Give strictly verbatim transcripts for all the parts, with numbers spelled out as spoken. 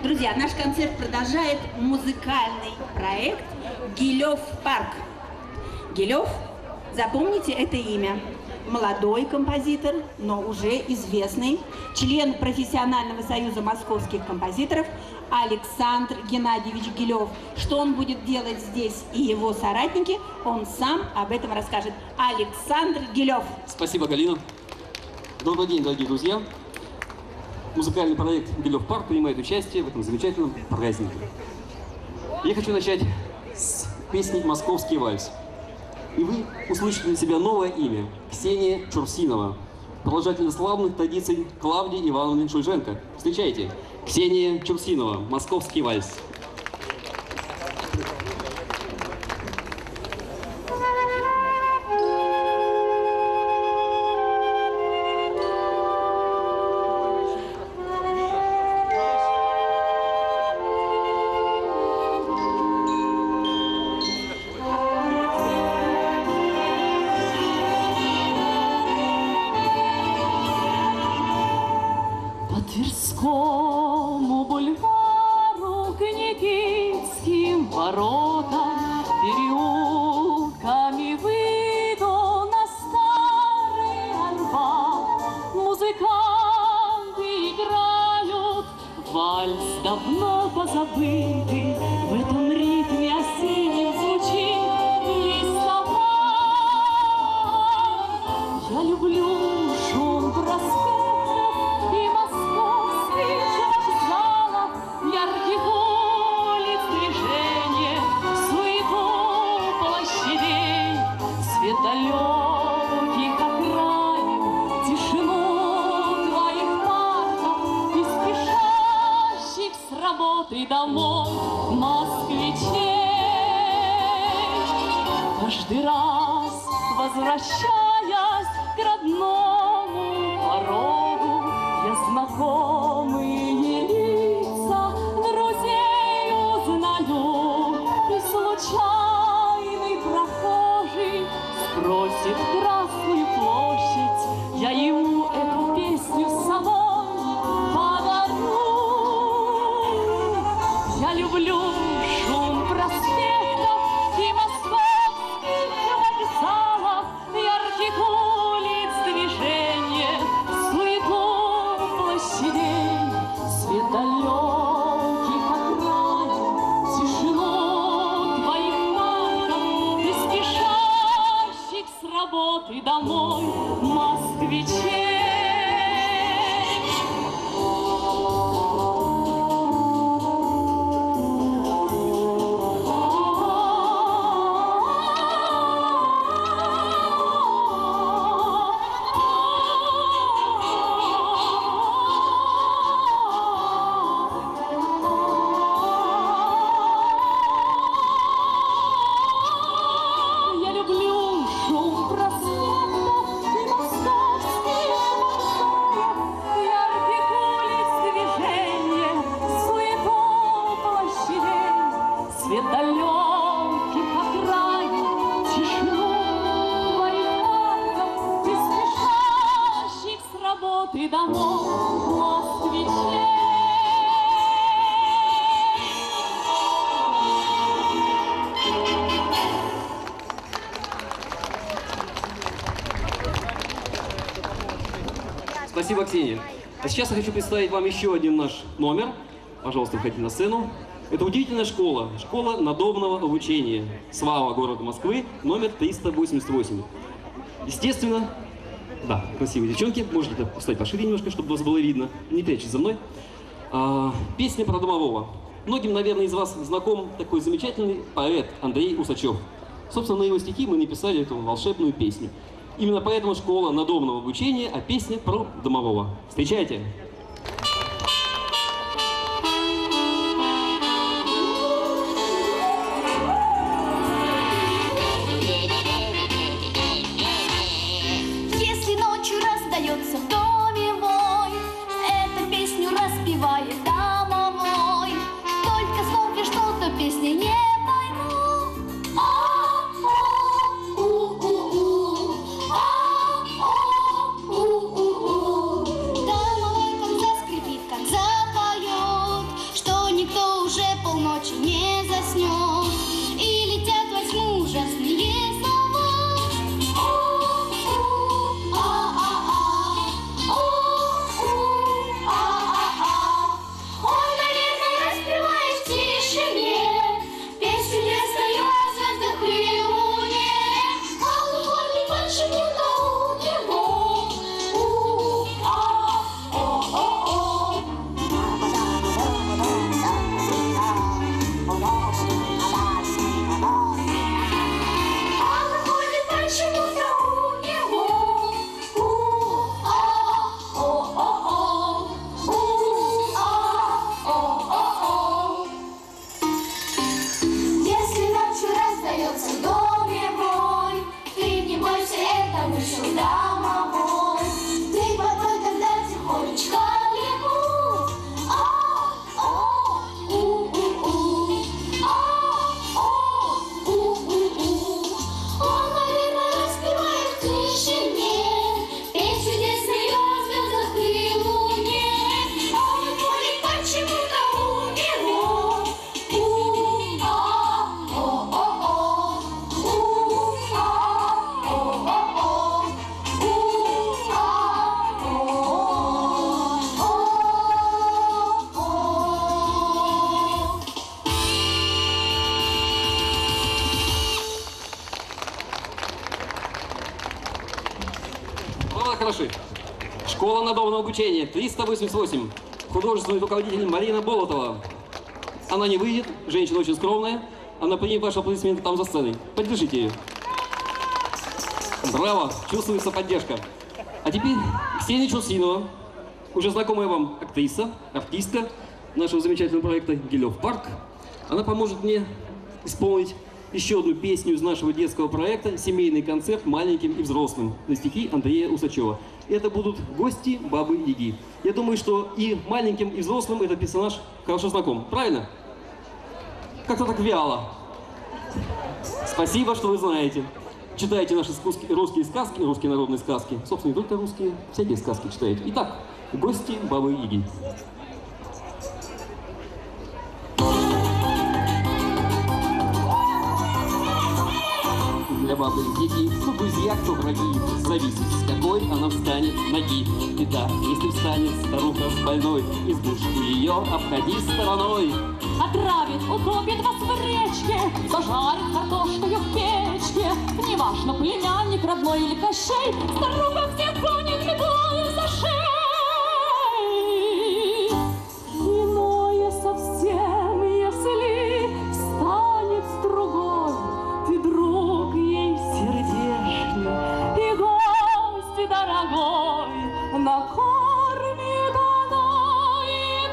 Друзья, наш концерт продолжает музыкальный проект «Гилев парк». Гилев, запомните это имя. Молодой композитор, но уже известный, член профессионального союза московских композиторов Александр Геннадьевич Гилев. Что он будет делать здесь и его соратники, он сам об этом расскажет. Александр Гилев. Спасибо, Галина. Добрый день, дорогие друзья. Музыкальный проект «Гилев парк» принимает участие в этом замечательном празднике. Я хочу начать с песни «Московский вальс». И вы услышите для себя новое имя – Ксения Чурсинова, продолжатель славных традиций Клавдии Ивановны Шульженко. Встречайте, Ксения Чурсинова, «Московский вальс». Тверскому бульвару, к Никитским воротам, переулками выйду на старый Арбат. Музыканты играют вальс, давно позабытый, в этом ритме осенним звучит листва. Я люблю шум проспектов и московских вокзалов, ярких улиц, движение, суету площадей, свет далеких окраин, тишину твоих парков и спешащих с работы домой москвичей. Каждый раз, возвращаясь к родному порогу, я знакомые лица друзей узнаю, и случайный прохожий спросит Красную площадь, я ему эту песню с собой подарю. Я люблю шум проспектов и московских вокзалов, ярких улиц, движение, суету площадей, свет далеких окраин, тишину твоих парков и спешащих с работы домой москвичей. Свет далеких окраин, тишину твоих парков и спешащих с работы домой москвичей. Спасибо, Ксения. А сейчас я хочу представить вам еще один наш номер. Пожалуйста, выходите на сцену. Это удивительная школа, школа надомного обучения. Слава города Москвы, номер триста восемьдесят восемь. Естественно, да, красивые девчонки. Можете поставить пошире немножко, чтобы вас было видно. Не прячьтесь за мной. А, песня про домового. Многим, наверное, из вас знаком такой замечательный поэт Андрей Усачев. Собственно, на его стихи мы написали эту волшебную песню. Именно поэтому школа надомного обучения, а песня про домового. Встречайте! Если ночью раздается в доме вой, эту песню распевает домовой. Только слов я что-то песни не пойму. А-о-у-у-у, а-о-у-у-у. Домовой наши. Школа надомного обучения триста восемьдесят восемь. Художественный руководитель Марина Болотова. Она не выйдет, женщина очень скромная. Она примет ваши аплодисменты там за сценой. Поддержите ее. Браво, чувствуется поддержка. А теперь Ксения Чурсинова, уже знакомая вам актриса, артистка нашего замечательного проекта «Гилев парк». Она поможет мне исполнить еще одну песню из нашего детского проекта «Семейный концерт маленьким и взрослым» на стихи Андрея Усачева. Это будут гости Бабы Яги. Я думаю, что и маленьким, и взрослым этот персонаж хорошо знаком. Правильно? Как-то так вяло. Спасибо, что вы знаете. Читаете наши русские сказки, русские народные сказки. Собственно, не только русские, всякие сказки читаете. Итак, гости Бабы Яги. Для Бабы Яги, кто друзья, кто враги, зависит, с какой она встанет ноги. И да, если встанет старуха с больной, избушку ее обходи стороной. Отравит, утопит вас в речке, зажарит картошкою в печке. Неважно, племянник родной или Кощей, старуха всех гонит метлою за шею. Иное совсем, если встанет с другой, ты друг ей сердечный и гость дорогой, накормит она и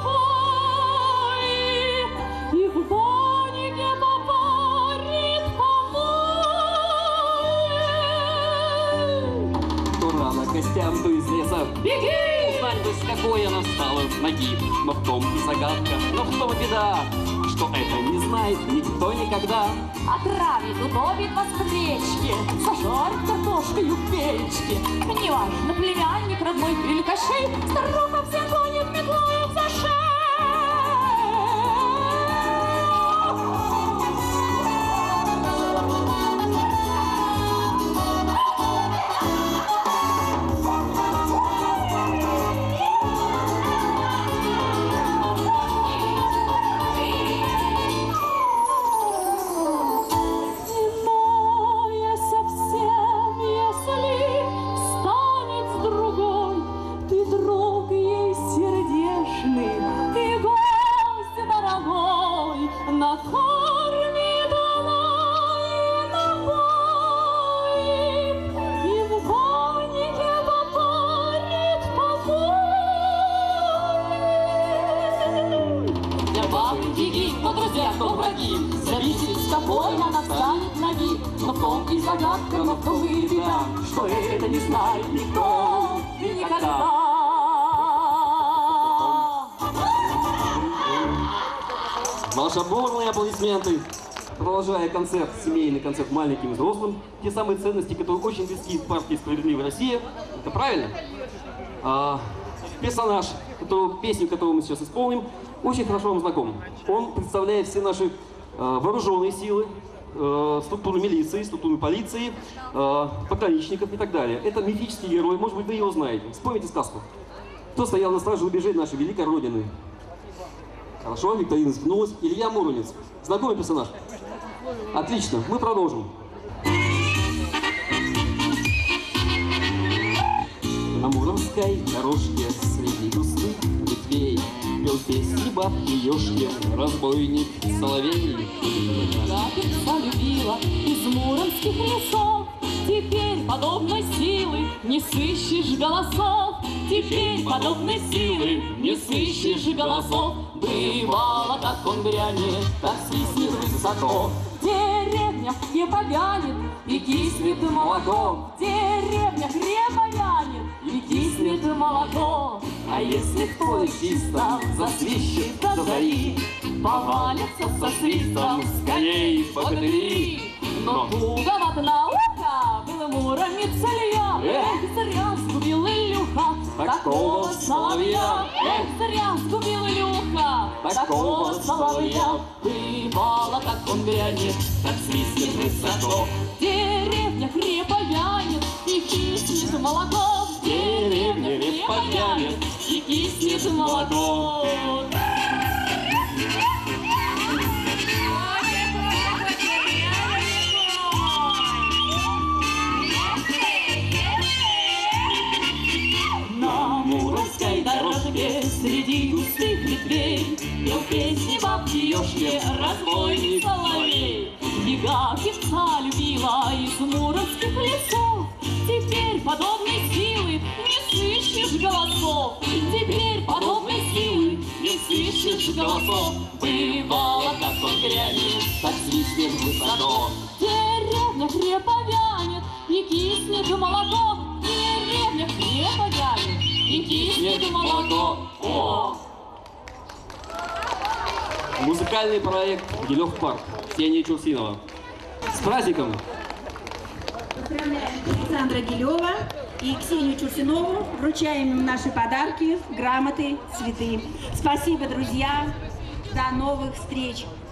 напоит, и в бонике попарит помоет. То рано гостям, то из леса. Беги! Узнать бы, с какой она встала с ноги. Но в том и загадка, но в том и беда, что это не знает никто никогда. Отравит, утопит вас в речке, зажарит картошкою в печке. Неважно, племянник родной или Кощей, старуха всех гонит метлою за шею. Иное совсем, если встанет с другой, ты друг ей сердечный и гость дорогой, накормит она и напоит, и в бонике попарит помоет. Для Бабы Яги, кто друзья, кто враги, зависит, с какой она встанет ноги. Но в том и загадка, но в том и беда, что это не знает никто и никогда. Волшебные аплодисменты. Продолжая концерт, семейный концерт маленьким и взрослым, те самые ценности, которые очень близки к партии «Справедливая Россия». Это правильно? А, персонаж, которого, песню, которую мы сейчас исполним, очень хорошо вам знаком. Он представляет все наши а, вооруженные силы, а, структуры милиции, структуры полиции, а, пограничников и так далее. Это мифический герой, может быть, вы его знаете. Вспомните сказку. Кто стоял на страже рубежей нашей великой Родины? Хорошо, викторина заткнулась. Илья Муромец. Знакомый персонаж? Отлично, мы продолжим. На Муромской дорожке среди густых ветвей пел песни бабки Ёшки, разбойник соловей. Крапивца любила из муромских лесов, теперь подобной силы не сыщешь голосов. Теперь подобной силы не сыщешь голосов. Бывало, как он грянет, так свистнет высоко. В деревнях хлеба вянет и киснет молоко. В деревнях хлеба вянет и киснет молоко. А если в поле чисто засвищет до зари, повалятся со свистом с коней богатыри. Но туговато на ухо был Муромец Илья. Эх, зря сгубил Илюха такого соловья. Эх, зря сгубил Илюха такого соловья. Бывало, как он грянет, так свистнет высоко. В деревнях репа вянет и киснет молоко. В деревнях репа вянет и киснет молоко. песни бабки Ёшки, разбойник соловей. Бега певца любила из муромских лесов, теперь подобной силы не слышишь голосов. Теперь подобной силы не слышишь голосов. Бывало, как он грянет, так свистнет высоко. Деревня крепко вянет, и киснет молоко. Деревня крепко вянет, и киснет молоко. О! Музыкальный проект «Гилев парк». Ксения Чурсинова. С праздником! Поздравляем Александра Гилева и Ксению Чурсинову. Вручаем им наши подарки, грамоты, цветы. Спасибо, друзья. До новых встреч.